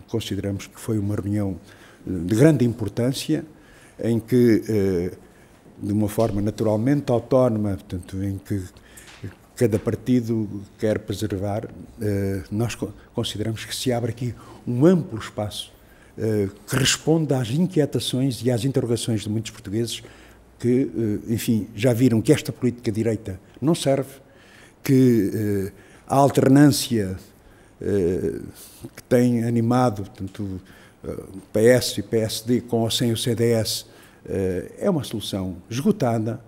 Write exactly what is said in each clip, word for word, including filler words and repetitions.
consideramos que foi uma reunião de grande importância, em que, de uma forma naturalmente autónoma, portanto, em que cada partido quer preservar, nós consideramos que se abre aqui um amplo espaço que responde às inquietações e às interrogações de muitos portugueses que, enfim, já viram que esta política direita não serve, que a alternância que tem animado, portanto, P S e P S D com ou sem o C D S é uma solução esgotada,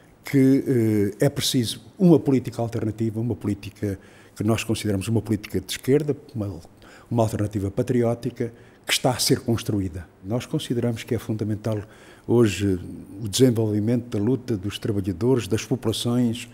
que é preciso uma política alternativa, uma política que nós consideramos uma política de esquerda, uma, uma alternativa patriótica, que está a ser construída. Nós consideramos que é fundamental hoje o desenvolvimento da luta dos trabalhadores, das populações,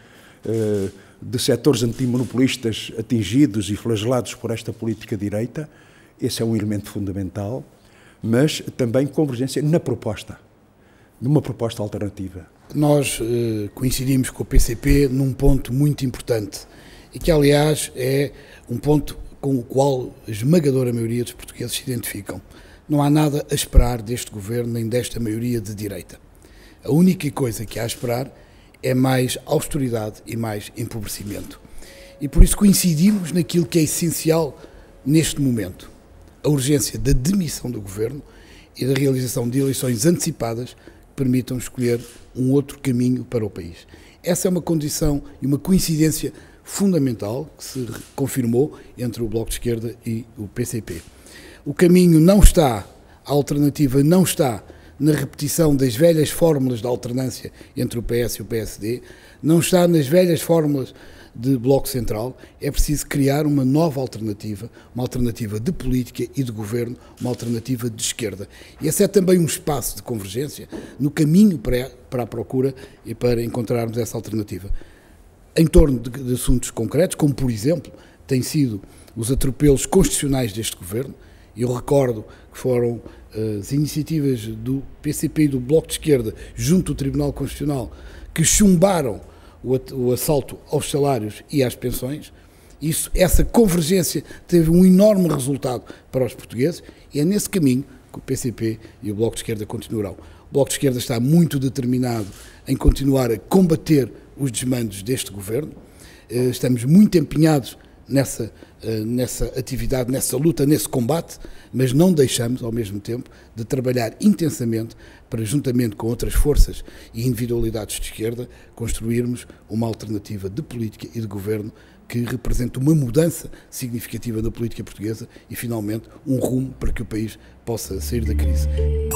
de setores antimonopolistas atingidos e flagelados por esta política direita. Esse é um elemento fundamental, mas também convergência na proposta, numa proposta alternativa. Nós eh, coincidimos com o P C P num ponto muito importante e que, aliás, é um ponto com o qual a esmagadora maioria dos portugueses se identificam. Não há nada a esperar deste governo nem desta maioria de direita. A única coisa que há a esperar é mais austeridade e mais empobrecimento. E por isso coincidimos naquilo que é essencial neste momento: a urgência da demissão do governo e da realização de eleições antecipadas que permitam escolher um outro caminho para o país. Essa é uma condição e uma coincidência fundamental que se confirmou entre o Bloco de Esquerda e o P C P. O caminho não está, a alternativa não está na repetição das velhas fórmulas de alternância entre o P S e o P S D, não está nas velhas fórmulas de Bloco Central. É preciso criar uma nova alternativa, uma alternativa de política e de governo, uma alternativa de esquerda. E esse é também um espaço de convergência no caminho para, para a procura e para encontrarmos essa alternativa. Em torno de, de assuntos concretos, como por exemplo, têm sido os atropelos constitucionais deste governo. Eu recordo que foram as iniciativas do P C P e do Bloco de Esquerda junto ao Tribunal Constitucional que chumbaram o assalto aos salários e às pensões. Isso, essa convergência teve um enorme resultado para os portugueses e é nesse caminho que o P C P e o Bloco de Esquerda continuarão. O Bloco de Esquerda está muito determinado em continuar a combater os desmandos deste governo. Estamos muito empenhados nessa, nessa atividade, nessa luta, nesse combate, mas não deixamos, ao mesmo tempo, de trabalhar intensamente para, juntamente com outras forças e individualidades de esquerda, construirmos uma alternativa de política e de governo que represente uma mudança significativa da política portuguesa e, finalmente, um rumo para que o país possa sair da crise.